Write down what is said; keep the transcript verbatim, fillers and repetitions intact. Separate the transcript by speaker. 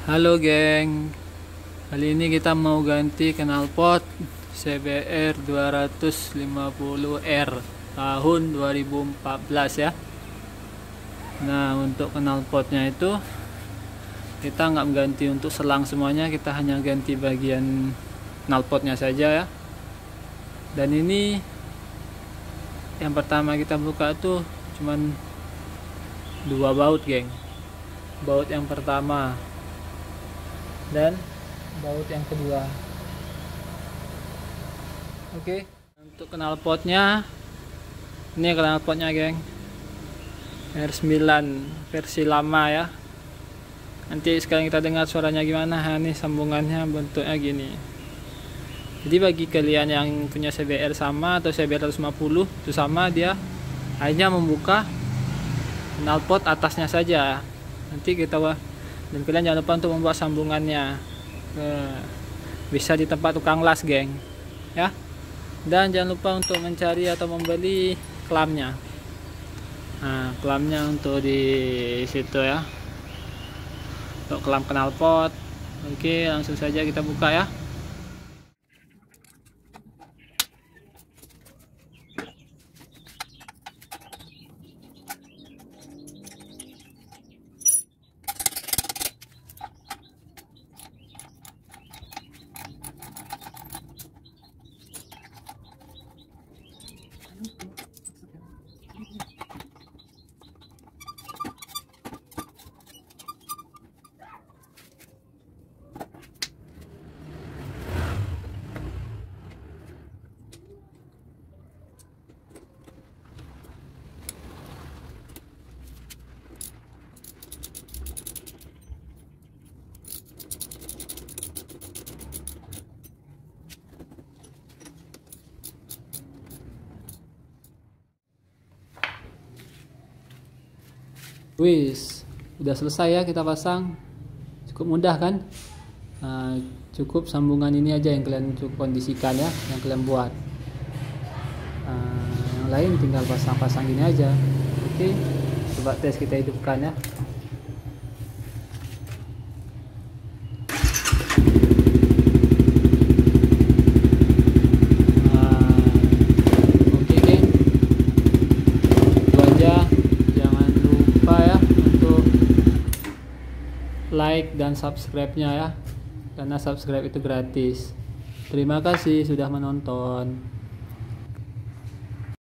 Speaker 1: Halo geng, kali ini kita mau ganti knalpot C B R dua lima nol R tahun dua ribu empat belas ya. Nah, untuk knalpotnya itu kita nggak mengganti untuk selang semuanya, kita hanya ganti bagian knalpotnya saja ya. Dan ini yang pertama kita buka tuh cuman dua baut geng, baut yang pertama dan baut yang kedua. Oke, untuk knalpotnya ini knalpotnya geng, R sembilan versi lama ya. Nanti sekarang kita dengar suaranya gimana. Nah, ini sambungannya bentuknya gini. Jadi bagi kalian yang punya C B R sama atau C B R seratus lima puluh itu sama, dia hanya membuka knalpot atasnya saja. Nanti kita wah dan kalian jangan lupa untuk membuat sambungannya. Nah, bisa di tempat tukang las geng ya. Dan jangan lupa untuk mencari atau membeli klamnya. Nah, klamnya untuk di situ ya, untuk klam knalpot. Oke, langsung saja kita buka ya. Wis, udah selesai ya kita pasang. Cukup mudah kan? Nah, cukup sambungan ini aja yang kalian cukup kondisikan ya, yang kalian buat. Nah, yang lain tinggal pasang-pasang gini aja. Oke, coba tes kita hidupkan ya. Like dan subscribe-nya ya, karena subscribe itu gratis. Terima kasih sudah menonton.